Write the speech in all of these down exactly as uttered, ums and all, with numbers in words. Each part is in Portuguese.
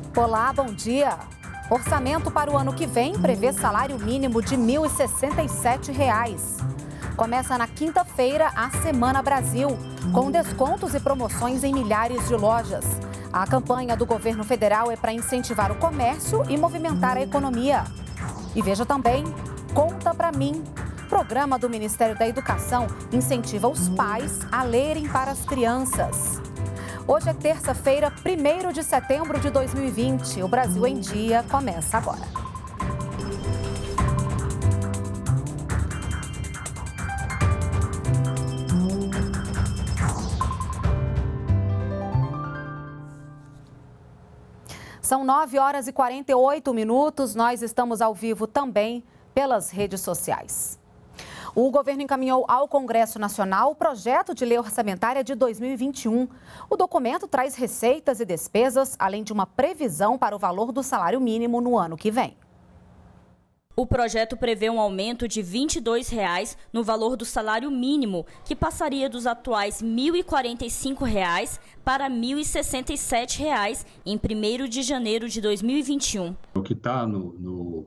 Olá, bom dia. Orçamento para o ano que vem prevê salário mínimo de mil e sessenta e sete reais. Começa na quinta-feira a Semana Brasil, com descontos e promoções em milhares de lojas. A campanha do governo federal é para incentivar o comércio e movimentar a economia. E veja também, Conta Pra Mim. Programa do Ministério da Educação incentiva os pais a lerem para as crianças. Hoje é terça-feira, primeiro de setembro de dois mil e vinte. O Brasil em Dia começa agora. São nove horas e quarenta e oito minutos. Nós estamos ao vivo também pelas redes sociais. O governo encaminhou ao Congresso Nacional o projeto de lei orçamentária de dois mil e vinte e um. O documento traz receitas e despesas, além de uma previsão para o valor do salário mínimo no ano que vem. O projeto prevê um aumento de vinte e dois reais no valor do salário mínimo, que passaria dos atuais mil e quarenta e cinco reais para mil e sessenta e sete reais em primeiro de janeiro de dois mil e vinte e um. O que está no, no,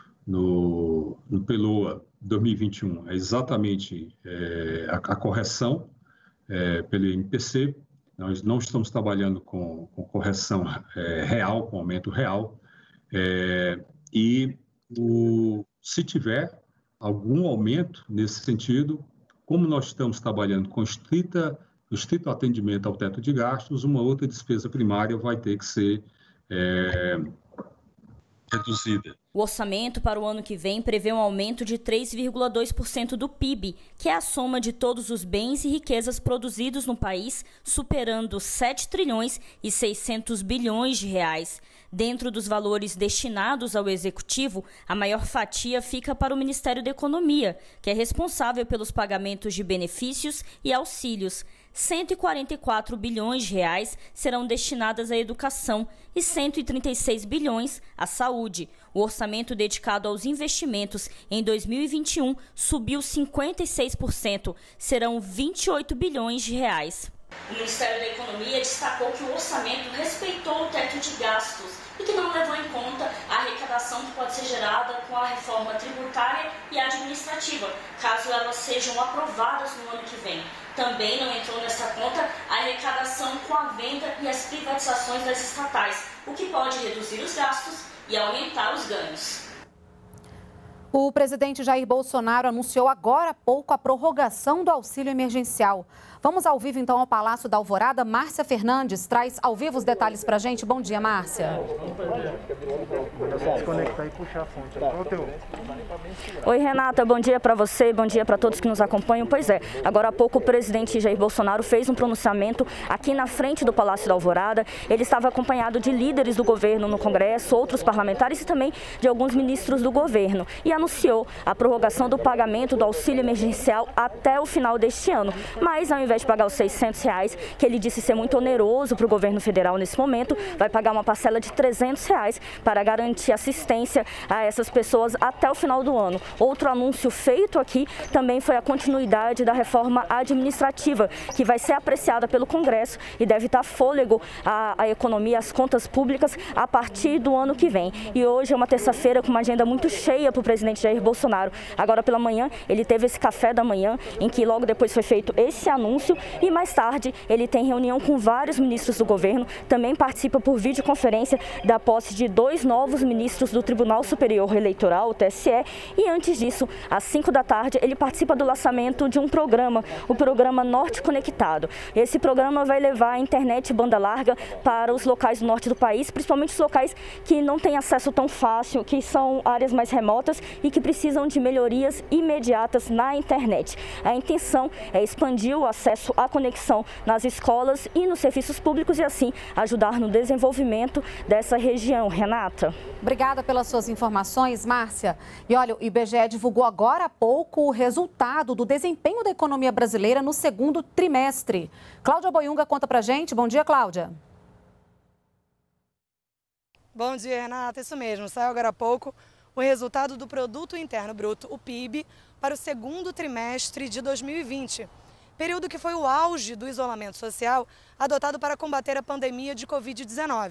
no, no P L O A dois mil e vinte e um é exatamente é, a, a correção é, pelo I N P C. Nós não estamos trabalhando com, com correção é, real, com aumento real. É, e o, se tiver algum aumento nesse sentido, como nós estamos trabalhando com estrita, estrito atendimento ao teto de gastos, uma outra despesa primária vai ter que ser é, reduzida. O orçamento para o ano que vem prevê um aumento de três vírgula dois por cento do P I B, que é a soma de todos os bens e riquezas produzidos no país, superando sete trilhões e seiscentos bilhões de reais. Dentro dos valores destinados ao Executivo, a maior fatia fica para o Ministério da Economia, que é responsável pelos pagamentos de benefícios e auxílios. cento e quarenta e quatro bilhões de reais serão destinadas à educação e cento e trinta e seis bilhões à saúde. O orçamento dedicado aos investimentos em dois mil e vinte e um subiu cinquenta e seis por cento, serão vinte e oito bilhões de reais. O Ministério da Economia destacou que o orçamento respeitou o teto de gastos e que não levou em conta a arrecadação que pode ser gerada com a reforma tributária e administrativa, caso elas sejam aprovadas no ano que vem. Também não entrou nessa conta a arrecadação com a venda e as privatizações das estatais, o que pode reduzir os gastos e aumentar os ganhos. O presidente Jair Bolsonaro anunciou agora há pouco a prorrogação do auxílio emergencial. Vamos ao vivo então ao Palácio da Alvorada. Márcia Fernandes traz ao vivo os detalhes para a gente. Bom dia, Márcia. Oi, Renata. Bom dia para você, bom dia para todos que nos acompanham. Pois é, agora há pouco o presidente Jair Bolsonaro fez um pronunciamento aqui na frente do Palácio da Alvorada. Ele estava acompanhado de líderes do governo no Congresso, outros parlamentares e também de alguns ministros do governo. E anunciou a prorrogação do pagamento do auxílio emergencial até o final deste ano. Mas, ao invés de pagar os seiscentos reais, que ele disse ser muito oneroso para o governo federal nesse momento, vai pagar uma parcela de trezentos reais para garantir assistência a essas pessoas até o final do ano. Outro anúncio feito aqui também foi a continuidade da reforma administrativa, que vai ser apreciada pelo Congresso e deve dar fôlego à, à economia, às contas públicas a partir do ano que vem. E hoje é uma terça-feira com uma agenda muito cheia para o presidente Jair Bolsonaro. Agora pela manhã ele teve esse café da manhã, em que logo depois foi feito esse anúncio, e mais tarde ele tem reunião com vários ministros do governo, também participa por videoconferência da posse de dois novos ministros do Tribunal Superior Eleitoral, o T S E, e antes disso, às cinco da tarde, ele participa do lançamento de um programa, o programa Norte Conectado. Esse programa vai levar a internet banda larga para os locais do norte do país, principalmente os locais que não têm acesso tão fácil, que são áreas mais remotas e que precisam de melhorias imediatas na internet. A intenção é expandir o acesso à conexão nas escolas e nos serviços públicos e assim ajudar no desenvolvimento dessa região. Renata. Obrigada pelas suas informações, Márcia. E olha, o I B G E divulgou agora há pouco o resultado do desempenho da economia brasileira no segundo trimestre. Cláudia Boiunga conta pra gente. Bom dia, Cláudia. Bom dia, Renata. Isso mesmo, saiu agora há pouco o resultado do Produto Interno Bruto, o P I B, para o segundo trimestre de dois mil e vinte. Período que foi o auge do isolamento social adotado para combater a pandemia de covid dezenove.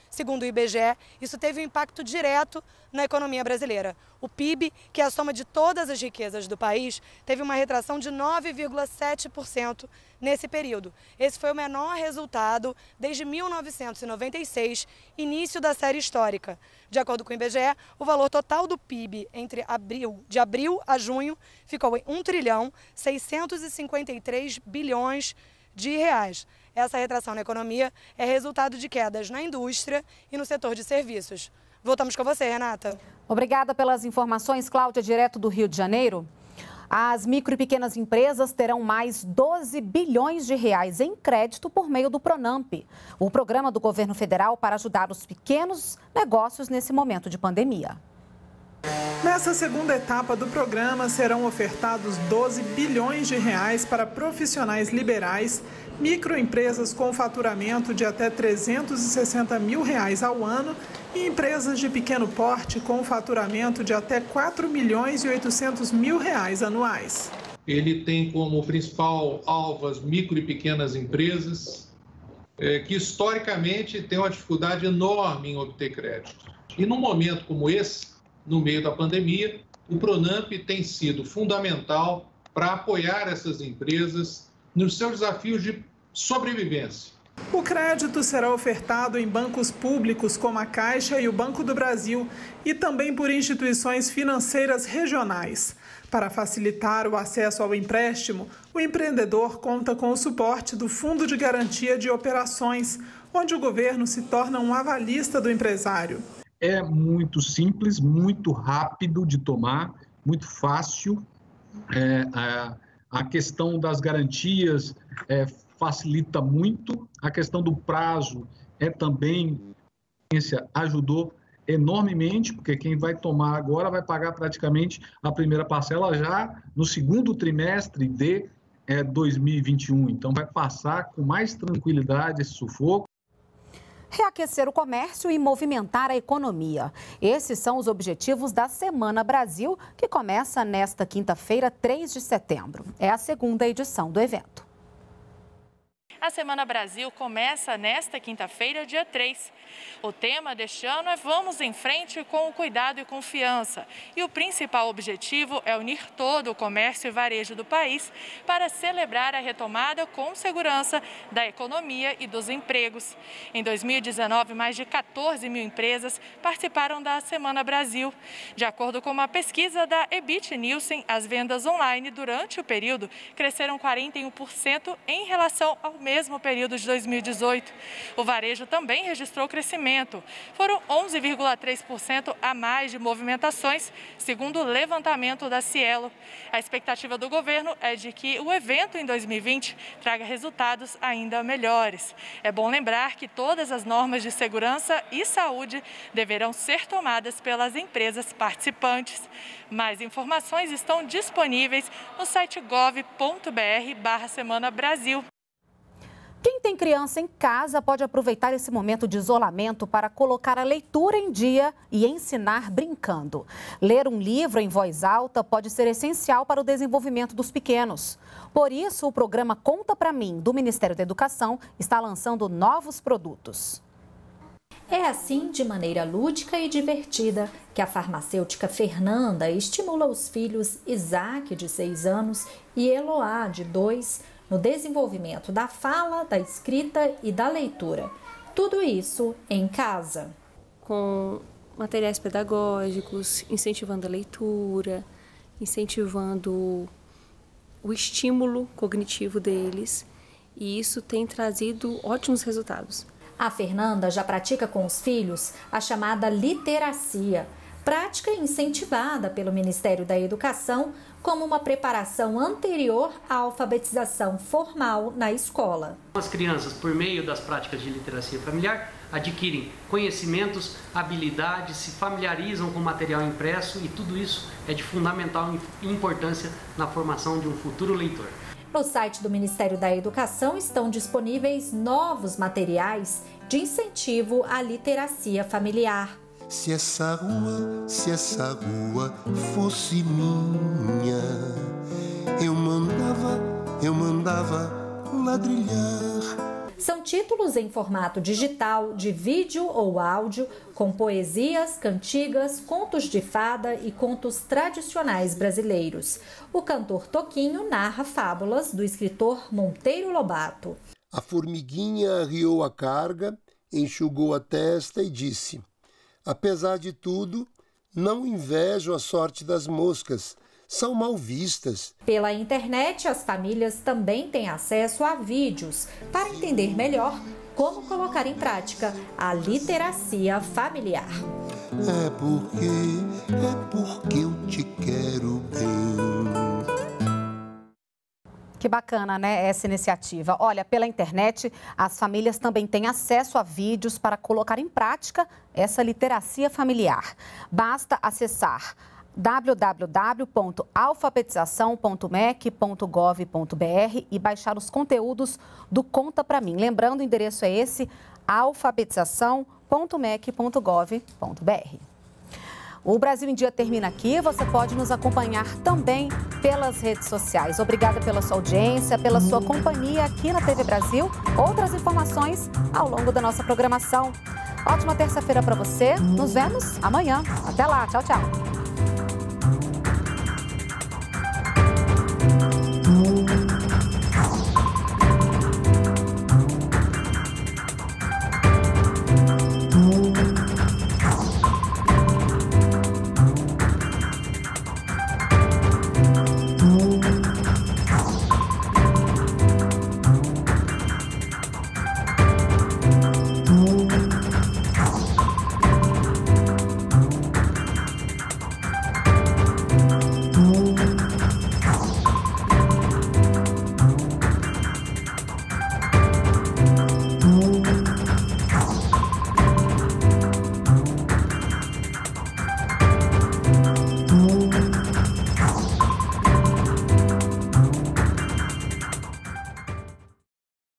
Segundo o I B G E, isso teve um impacto direto na economia brasileira. O P I B, que é a soma de todas as riquezas do país, teve uma retração de nove vírgula sete por cento nesse período. Esse foi o menor resultado desde mil novecentos e noventa e seis, início da série histórica. De acordo com o I B G E, o valor total do P I B entre abril, de abril a junho ficou em um trilhão seiscentos e cinquenta e três bilhões de reais. Essa retração na economia é resultado de quedas na indústria e no setor de serviços. Voltamos com você, Renata. Obrigada pelas informações, Cláudia, direto do Rio de Janeiro. As micro e pequenas empresas terão mais doze bilhões de reais em crédito por meio do Pronamp, o programa do governo federal para ajudar os pequenos negócios nesse momento de pandemia. Nessa segunda etapa do programa, serão ofertados doze bilhões de reais para profissionais liberais, microempresas com faturamento de até trezentos e sessenta mil reais ao ano e empresas de pequeno porte com faturamento de até quatro milhões e oitocentos mil reais anuais. Ele tem como principal alvo as micro e pequenas empresas, é, que historicamente têm uma dificuldade enorme em obter crédito. E num momento como esse, no meio da pandemia, o Pronamp tem sido fundamental para apoiar essas empresas nos seus desafios de sobrevivência. O crédito será ofertado em bancos públicos como a Caixa e o Banco do Brasil e também por instituições financeiras regionais. Para facilitar o acesso ao empréstimo, o empreendedor conta com o suporte do Fundo de Garantia de Operações, onde o governo se torna um avalista do empresário. É muito simples, muito rápido de tomar, muito fácil. É, a, a questão das garantias é, facilita muito. A questão do prazo é também, ajudou enormemente, porque quem vai tomar agora vai pagar praticamente a primeira parcela já no segundo trimestre de é, dois mil e vinte e um. Então vai passar com mais tranquilidade esse sufoco. Reaquecer o comércio e movimentar a economia. Esses são os objetivos da Semana Brasil, que começa nesta quinta-feira, três de setembro. É a segunda edição do evento. A Semana Brasil começa nesta quinta-feira, dia três. O tema deste ano é Vamos em Frente com o Cuidado e Confiança. E o principal objetivo é unir todo o comércio e varejo do país para celebrar a retomada com segurança da economia e dos empregos. Em dois mil e dezenove, mais de quatorze mil empresas participaram da Semana Brasil. De acordo com uma pesquisa da Ebit Nielsen, as vendas online durante o período cresceram quarenta e um por cento em relação ao mesmo período de dois mil e dezoito. O varejo também registrou crescimento. Foram onze vírgula três por cento a mais de movimentações, segundo o levantamento da Cielo. A expectativa do governo é de que o evento em dois mil e vinte traga resultados ainda melhores. É bom lembrar que todas as normas de segurança e saúde deverão ser tomadas pelas empresas participantes. Mais informações estão disponíveis no site gov ponto br barra Semana Brasil. Quem tem criança em casa pode aproveitar esse momento de isolamento para colocar a leitura em dia e ensinar brincando. Ler um livro em voz alta pode ser essencial para o desenvolvimento dos pequenos. Por isso, o programa Conta Pra Mim, do Ministério da Educação, está lançando novos produtos. É assim, de maneira lúdica e divertida, que a farmacêutica Fernanda estimula os filhos Isaac, de seis anos, e Eloá, de dois, no desenvolvimento da fala, da escrita e da leitura. Tudo isso em casa. Com materiais pedagógicos, incentivando a leitura, incentivando o estímulo cognitivo deles, e isso tem trazido ótimos resultados. A Fernanda já pratica com os filhos a chamada literacia, prática incentivada pelo Ministério da Educação como uma preparação anterior à alfabetização formal na escola. As crianças, por meio das práticas de literacia familiar, adquirem conhecimentos, habilidades, se familiarizam com material impresso e tudo isso é de fundamental importância na formação de um futuro leitor. No site do Ministério da Educação estão disponíveis novos materiais de incentivo à literacia familiar. Se essa rua, se essa rua fosse minha, eu mandava, eu mandava ladrilhar. São títulos em formato digital, de vídeo ou áudio, com poesias, cantigas, contos de fada e contos tradicionais brasileiros. O cantor Toquinho narra fábulas do escritor Monteiro Lobato. A formiguinha arriou a carga, enxugou a testa e disse: apesar de tudo, não invejo a sorte das moscas, são mal vistas. Pela internet, as famílias também têm acesso a vídeos para entender melhor como colocar em prática a literacia familiar. É porque, é porque eu te quero bem. Que bacana, né, essa iniciativa. Olha, pela internet, as famílias também têm acesso a vídeos para colocar em prática essa literacia familiar. Basta acessar w w w ponto alfabetização ponto m e c ponto gov ponto b r e baixar os conteúdos do Conta Pra Mim. Lembrando, o endereço é esse, alfabetização ponto m e c ponto gov ponto b r. O Brasil em Dia termina aqui. Você pode nos acompanhar também pelas redes sociais. Obrigada pela sua audiência, pela sua companhia aqui na T V Brasil. Outras informações ao longo da nossa programação. Ótima terça-feira para você. Nos vemos amanhã. Até lá. Tchau, tchau.